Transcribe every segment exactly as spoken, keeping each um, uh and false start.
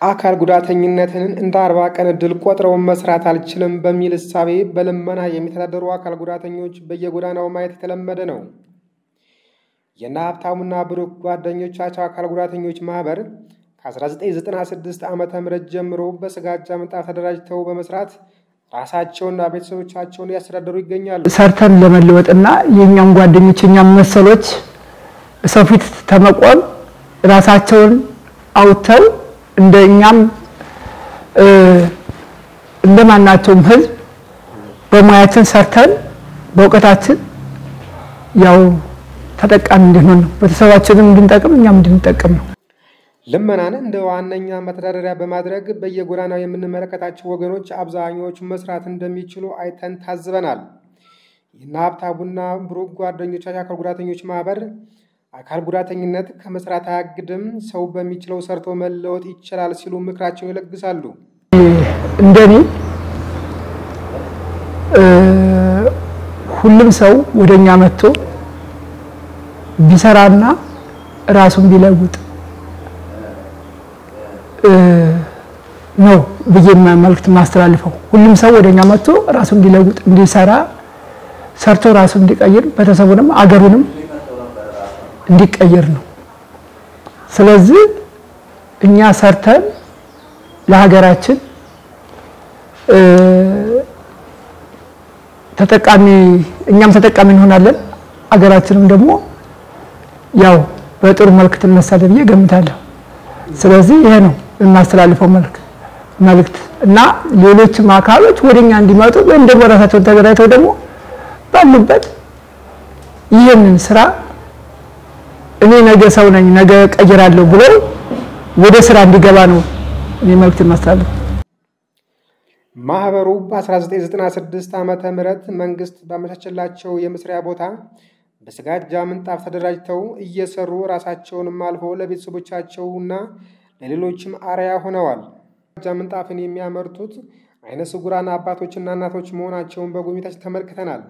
አካል ጉዳተኝነትን እንደ አርባ ቀን ድል ቆጥረው መስራት አልችልም በሚል እሳቤ በለመና የሚተዳደሩ አካል ጉዳተኞች በየጎዳናው ማየት የተለመደ ነው። የና ሀብታሙና ብሩክ ጓደኞቻቸው አካል ጉዳተኞች ማህበር ከ1996 ዓመተ ምህረት ጀምሮ በስጋጃ ምንጣፍ ተደራጅተው በመስራት ራሳቸውና ቤተሰቦቻቸውን ያስተዳደሩ ይገኛሉ። ሰርተን ለመለወጥና የኛም ጓደኞች የኛም መሰሎች ሰፊት ተመቆም ራሳቸውን አውጥተው እንደኛም እንደማናቸውም ህዝብ በሙያችን ሰርተን በእውቀታችን ያው ተጠቃሚ እንድንሆን ነው። ቤተሰባችንን እንድንጠቅም እኛም እንድንጠቅም ነው። ለመናን እንደ ዋነኛ መተዳደሪያ በማድረግ በየጎዳናው የምንመለከታቸው ወገኖች አብዛኞቹ መስራት እንደሚችሉ አይተን ታዝበናል። የና ሀብታሙና ብሩክ ጓደኞቻቸው አካል ጉዳተኞች ማህበር አካል ጉዳተኝነት ከመስራት አያግድም፣ ሰው በሚችለው ሰርቶ መለወጥ ይችላል ሲሉ ምክራቸውን ይለግሳሉ። እንደኔ ሁሉም ሰው ወደኛ መጥቶ ቢሰራና ራሱን ቢለውጥ ነው በየማ መልክት ማስተላልፈው። ሁሉም ሰው ወደኛ መጥቶ ራሱን ቢለውጥ እንዲሰራ ሰርቶ ራሱን እንዲቀይር በተሰቡንም አገሩንም እንዲቀየር ነው። ስለዚህ እኛ ሰርተን ለሀገራችን ተጠቃሚ እኛም ተጠቃሚ እንሆናለን። ሀገራችንም ደግሞ ያው በጥሩ መልክ ትነሳለች ብዬ ገምታለሁ። ስለዚህ ይሄ ነው እናስተላልፈው መልክ መልክት እና ሌሎችም አካሎች ወደኛ እንዲመጡ ወይም ደግሞ ራሳቸውን ተገራይተው ደግሞ ባሉበት ይሄንን ስራ እኔ ነገ ሰው ነኝ ነገ ቀይራለሁ ብሎ ወደ ስራ እንዲገባ ነው እኔ መልክት ማስተላለፍ። ማህበሩ በ1996 ዓመተ ምህረት መንግስት ባመቻቸላቸው የመስሪያ ቦታ በስጋጃ ምንጣፍ ተደራጅተው እየሰሩ ራሳቸውንም አልፈው ለቤተሰቦቻቸውና ለሌሎችም አርአያ ሆነዋል። ስጋጃ ምንጣፍን የሚያመርቱት አይነ ስውራን አባቶችና እናቶች መሆናቸውን በጉብኝታችን ተመልክተናል።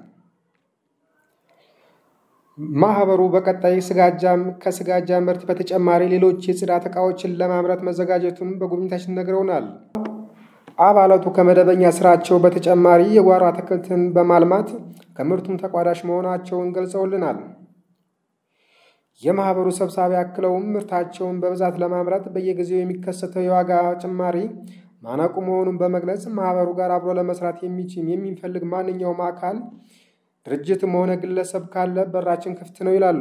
ማህበሩ በቀጣይ ስጋጃም ከስጋጃ ምርት በተጨማሪ ሌሎች የጽዳት ዕቃዎችን ለማምረት መዘጋጀቱን በጉብኝታችን ነግረውናል። አባላቱ ከመደበኛ ስራቸው በተጨማሪ የጓሮ አትክልትን በማልማት ከምርቱም ተቋዳሽ መሆናቸውን ገልጸውልናል። የማህበሩ ሰብሳቢ አክለውም ምርታቸውን በብዛት ለማምረት በየጊዜው የሚከሰተው የዋጋ ጭማሪ ማነቁ መሆኑን በመግለጽ ማህበሩ ጋር አብሮ ለመስራት የሚችል የሚፈልግ ማንኛውም አካል ድርጅትም ሆነ ግለሰብ ካለ በራችን ክፍት ነው ይላሉ።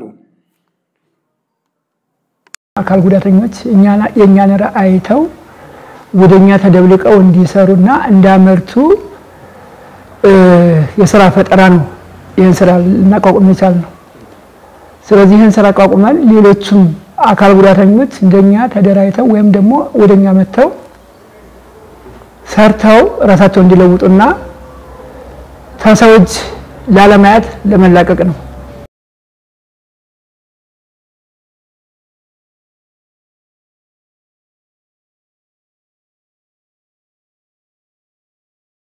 አካል ጉዳተኞች እኛና የኛን ራዕይተው ወደኛ ተደብልቀው እንዲሰሩና እንዳመርቱ የሥራ ፈጠራ ነው ይሄን ስራ እናቋቁም ይቻላል። ስለዚህ ይሄን ስራ አቋቁመን ሌሎችም አካል ጉዳተኞች እንደኛ ተደራይተው ወይም ደግሞ ወደኛ መጥተው ሰርተው ራሳቸውን እንዲለውጡና ተሰውጅ ላለማያት ለመላቀቅ ነው።